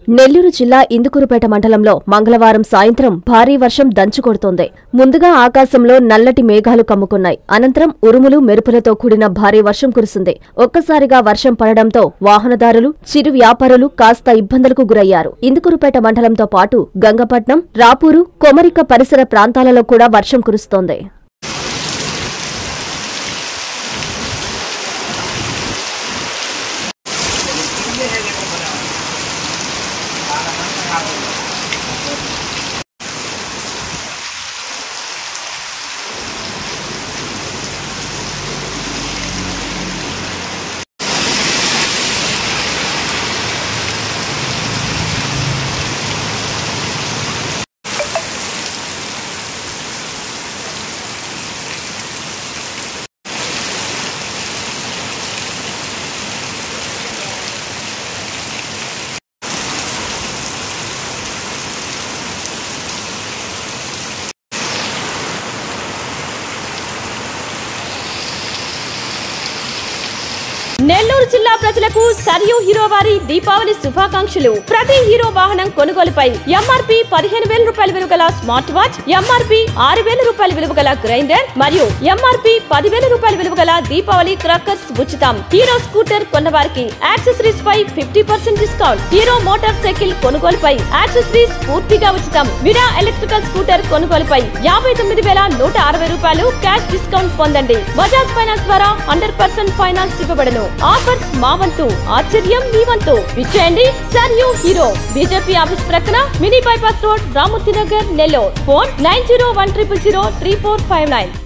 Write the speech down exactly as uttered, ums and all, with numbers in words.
నెల్లూరు జిల్లా ఇందుకూరుపేట మండలంలో మంగళవారం సాయంత్రం భారీ వర్షం దంచుకొడుతోంది. ముందుగా ఆకాశంలో నల్లటి మేఘాలు కమ్ముకున్నాయి. అనంతరం ఉరుములు మెరుపులతో కూడిన భారీ వర్షం కురిసింది. ఒక్కసారిగా వర్షం పడడంతో వాహనదారులు, చిరు వ్యాపారులు కాస్త ఇబ్బందులకు గురయ్యారు. ఇందుకూరుపేట మండలంతో పాటు గంగపట్నం, రాపూరు, కొమరిక పరిసర ప్రాంతాలలో కూడా వర్షం కురుస్తోంది. నెల్లూరు జిల్లా ప్రజలకు సరియు హీరో వారి దీపావళి శుభాకాంక్షలు. ప్రతి హీరో వాహనం కొనుగోలుపై ఎంఆర్పీ పదిహేను వేల రూపాయల విలువ గల స్మార్ట్ వాచ్, ఎంఆర్పీ ఆరు వేల రూపాయల విలువ గల గ్రైండర్ మరియు ఎంఆర్పీ పదివేల రూపాయల విలువ గల దీపావళి క్రాకర్స్ ఉచితం. హీరో స్కూటర్ కొన్నవారికి యాక్సెసరీస్ పై fifty percent discount. Hero motorcycle కొనుగోలుపై యాక్సెసరీస్ పూర్తిగా ఉచితం. విడా ఎలక్ట్రికల్ స్కూటర్ కొనుగోలుపై యాభై తొమ్మిది వేల నూట అరవై రూపాయలు క్యాష్ డిస్కౌంట్ పొందండి. బజాజ్ ఫైనాన్స్ ద్వారా హండ్రెడ్ పర్సెంట్ ఫైనాన్స్ ఇవ్వబడను. ఆఫర్స్ మా వంతు, ఆశ్చర్యం మీ వంతు. విచ్చేయండి సరియు హీరో, బీజేపీ ఆఫీస్ ప్రక్కన, mini bypass road, Ramurthy Nagar, Nellore. Phone nine zero one triple zero three four five nine.